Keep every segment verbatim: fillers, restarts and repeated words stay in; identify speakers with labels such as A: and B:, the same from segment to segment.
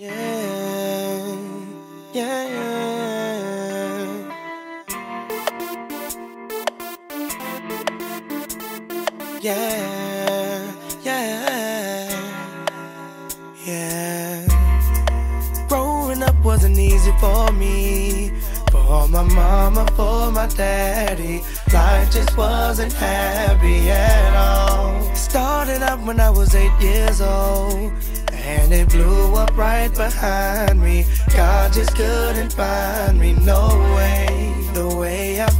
A: Yeah, yeah, yeah, yeah, yeah, yeah. Growing up wasn't easy for me, for my mama, for my daddy. Life just wasn't happy at all. Started out when I was eight years old, and it blew up right behind me. God just couldn't find me, no way. The way I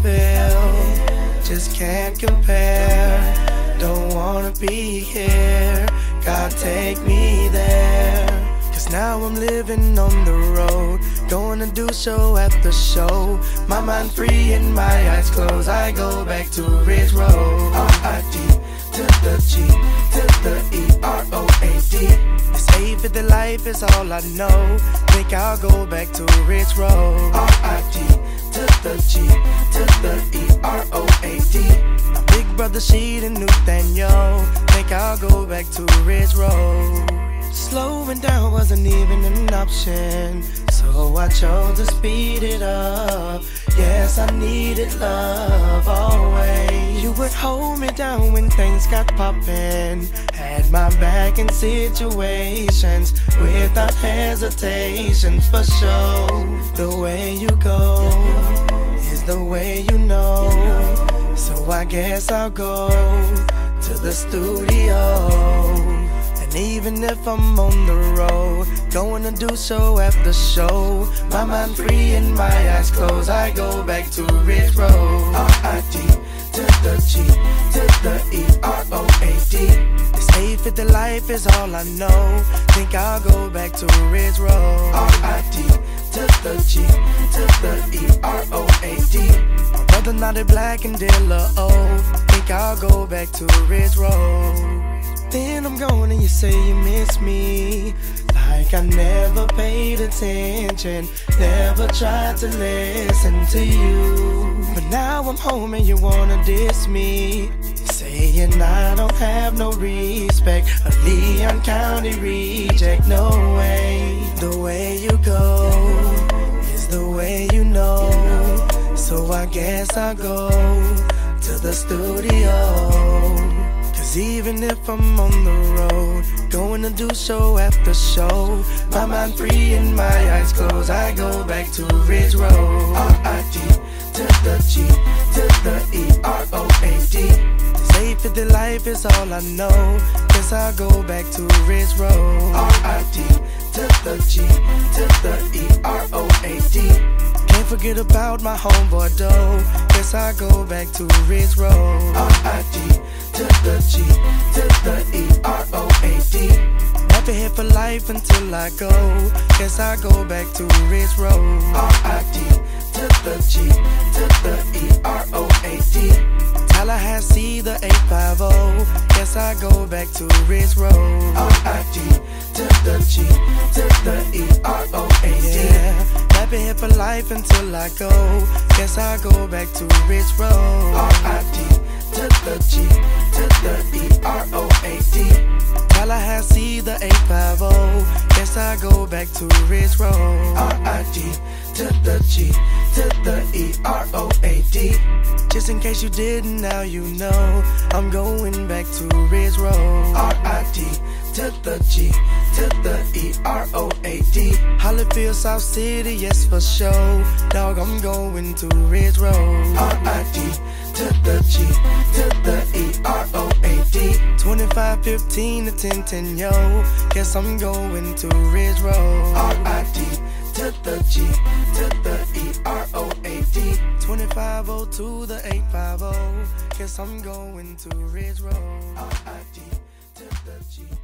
A: feel just can't compare. Don't wanna be here, God take me there. Cause now I'm living on the road, going to do show after show. My mind free and my eyes closed, I go back to Ridge Road. R I D to the G to the E R O A D. Safe at the life is all I know. Think I'll go back to Ridge Road. R I D to the G to the E R O A D. My big brother Sheed and Nathaniel. Think I'll go back to Ridge Road. Slowing down wasn't even an option, so I chose to speed it up. Yes, I needed love always. You would hold me down when things got poppin', had my back in situations without hesitation, for sure. The way you go is the way you know, so I guess I'll go to the studio. And even if I'm on the road, going to do show after show, my mind free and my eyes closed, I go back to Ridge Road. R I D to the G to the E R O A D. Safe at the life is all I know. Think I'll go back to Ridge Road. R I D to the G to the E R O A D. My brother nodded black and Dilla O. Think I'll go back to Ridge Road. Then I'm going and you say you miss me, like I never paid attention, never tried to listen to you. But now I'm home and you wanna diss me, saying I don't have no respect, a Leon County reject, no way. The way you go is the way you know, so I guess I'll go to the studio. Cause even if I'm on the road, going to do show after show, my mind free and my eyes closed, I go back to Ridge Road. R I D to the G to the E R O A D. Safe at the life is all I know, guess I'll go back to Ridge Road. R I D to the G to the E R O A D. Can't forget about my homeboy Doe, guess I'll go back to Ridge Road. R I D to the G to the E R O A D. Never here for life until I go, guess I go back to Ridge Road. R I D to the G to the E R O A D. Tallahassee the eight fifty, guess I go back to Ridge Road. R I D to the G to the E R O A D. Yeah, never here for life until I go, guess I go back to Ridge Road. R I D to the G to the E R O A D. Tallahassee the eight fifty, guess I go back to Ridge Road. R I D to the G to the E R O A D. Just in case you didn't, now you know, I'm going back to Ridge Road. R I D to the G to the E R O A D. Hollyfield, South City, yes for sure. Dog, I'm going to Ridge Road. R I D to the G to the E R O A D. twenty-five fifteen to ten ten, yo, guess I'm going to Ridge Road. R I D to the G to the E R O A D. twenty-five oh two the eight fifty, guess I'm going to Ridge Road. R I D to the G.